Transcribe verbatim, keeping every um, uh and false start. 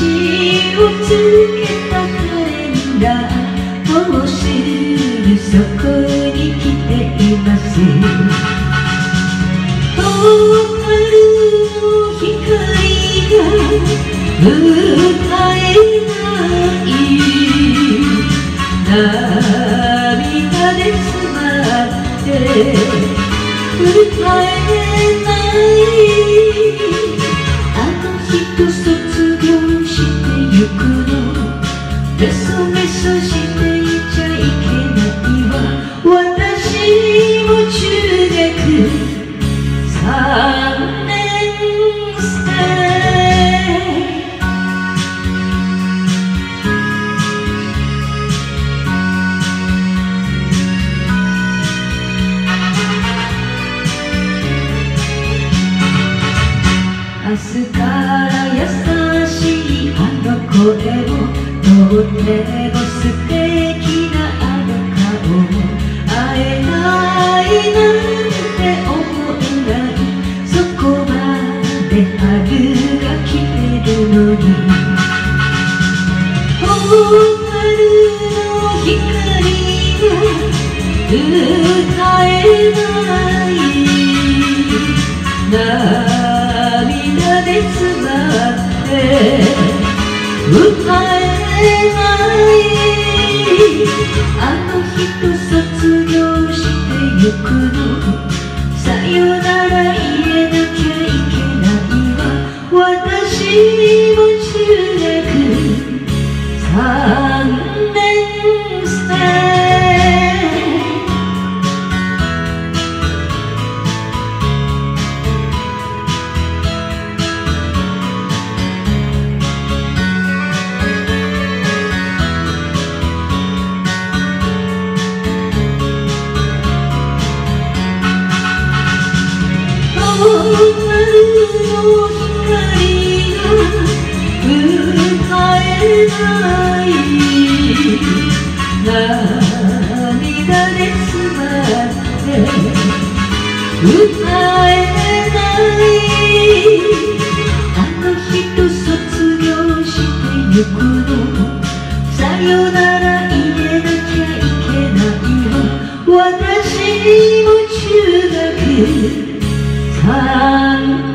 をつけたカレンダー、もうすぐそこに来ています。灯春の光が歌えない涙で詰まって歌えないあの人卒業してゆくのメソメソしていちゃいけないわ。私も中学さんねん生明日から優しいあの声もとっても素敵なあの顔も会えないなんて思えない。そこまで春が来てるのに灯春の光が歌えない涙で詰まって歌えないあの人卒業してゆくのさよなら言えなきゃいけないわ。私も中学さんねん生涙で詰まって歌えないあの人卒業してゆくのさよなら言えなきゃいけないわ。私も中学さん